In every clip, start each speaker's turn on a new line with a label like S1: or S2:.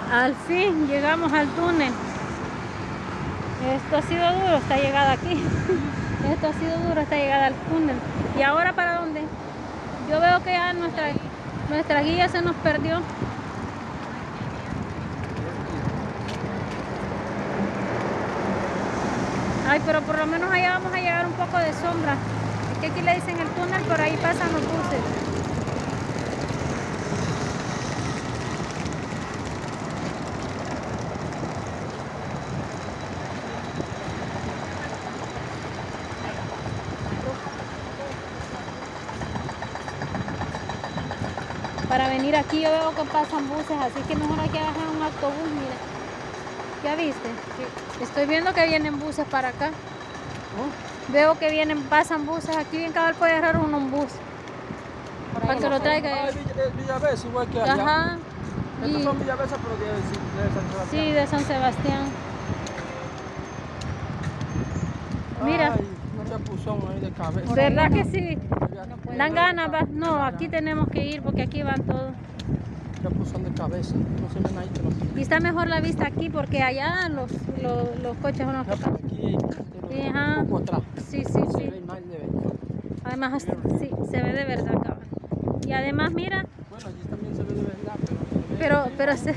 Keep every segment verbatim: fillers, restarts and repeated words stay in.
S1: Al fin llegamos al túnel. Esto ha sido duro esta llegada aquí. Esto ha sido duro esta llegada al túnel. ¿Y ahora para dónde? Yo veo que ya nuestra, nuestra guía se nos perdió. Ay, pero por lo menos allá vamos a llegar un poco de sombra. Es que aquí le dicen el túnel, por ahí pasan los buses. Para venir aquí yo veo que pasan buses, así que mejor hay que agarrar un autobús, mira. ¿Ya viste? Sí. Estoy viendo que vienen buses para acá. ¿Oh? Veo que vienen, pasan buses. Aquí bien cabal puede agarrar uno un bus. Para que lo traiga.
S2: Ah, Villavesa, igual que allá.
S1: Ajá.
S2: Estos son Villavesa, pero de, de San Sebastián.
S1: Sí, de San Sebastián. Mira.
S2: Ay, un chapuzón ahí de cabeza.
S1: ¿Verdad que sí?
S2: No
S1: Dan ganas, va. No, aquí tenemos que ir porque aquí van todos.
S2: Chapuzón de cabeza. No se ven ahí, pero...
S1: Y está mejor la vista aquí porque allá los, los, los coches son los que pasan.
S2: Aquí
S1: Sí, ajá.
S2: un poco atrás.
S1: Sí, sí,
S2: Se
S1: sí.
S2: ve más de ver.
S1: Además, sí, se ve de verdad, cabrón. Y además, mira.
S2: Bueno, allí también se ve de verdad, pero se ve.
S1: Pero, pero se.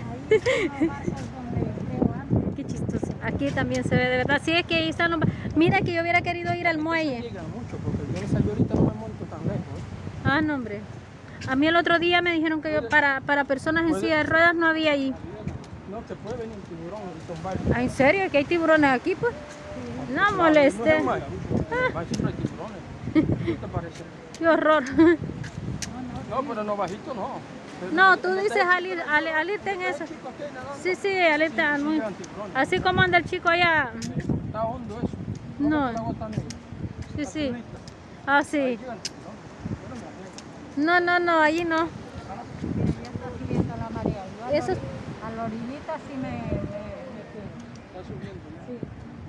S1: Qué chistoso. Aquí también se ve de verdad. Sí, es que ahí están los. Mira que yo hubiera querido ir al muelle.
S2: Llegan mucho, porque yo salí ahorita no me monto tan lejos. ¿eh?
S1: Ah, no, hombre. A mí el otro día me dijeron que yo para, para personas en silla de ruedas no había ahí.
S2: No, te puede venir un tiburón y tomar.
S1: Ah, ¿en serio? ¿Que hay tiburones aquí, pues? No moleste.
S2: No, no, no, siempre hay tiburones. ¿Qué te parece?
S1: Qué horror.
S2: No, pero no bajito no.
S1: No, tú dices al, ir, al, al irte en eso. Sí, sí, al irte al muy... Así como anda el chico allá.
S2: Está hondo eso.
S1: No. Sí, sí. Ah, sí. No, no, no, allí no. Eso...
S3: A la orillita sí me... me, me
S2: Está subiendo, ¿no?
S3: sí.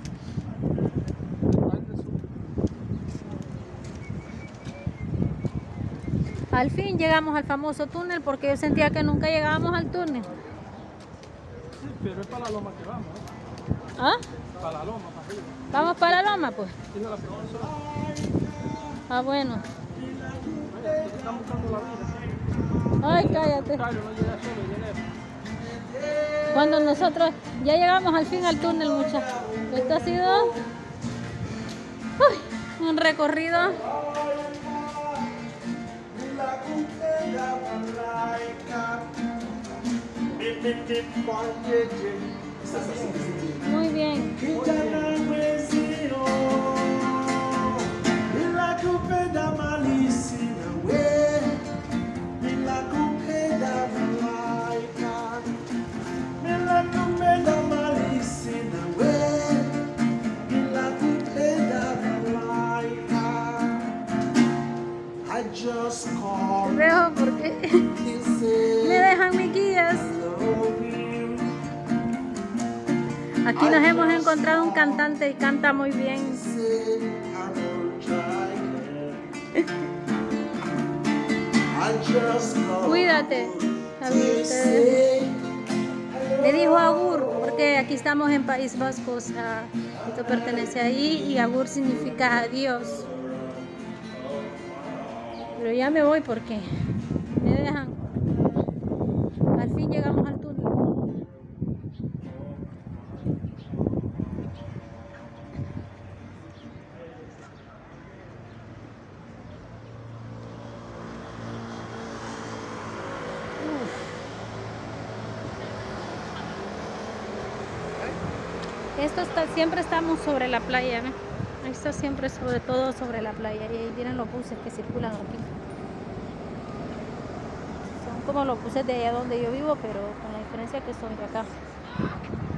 S1: Al fin llegamos al famoso túnel porque yo sentía que nunca llegábamos al túnel.
S2: Sí, pero es para la loma que vamos, ¿eh?
S1: ¿Ah?
S2: Para la loma, para arriba.
S1: ¿Vamos para la loma, pues?
S2: Dijo la profesora.
S1: Ah, bueno.
S2: Oye, te están buscando la vida.
S1: Ay, cállate.
S2: Claro, no llega solo, llega.
S1: Cuando nosotros ya llegamos al fin al túnel, muchachos. Esto ha sido uy, un recorrido. Muy bien. Veo porque me dejan mis guías. Aquí nos hemos encontrado un cantante y canta muy bien. Cuídate. Me dijo Agur, porque aquí estamos en País Vasco, o sea, esto pertenece ahí y Agur significa adiós. Pero ya me voy porque me dejan. Al fin llegamos al túnel. Esto está, siempre estamos sobre la playa, ¿no? Ahí está siempre sobre todo sobre la playa y ahí vienen los buses que circulan aquí. Son como los buses de allá donde yo vivo, pero con la diferencia que son de acá.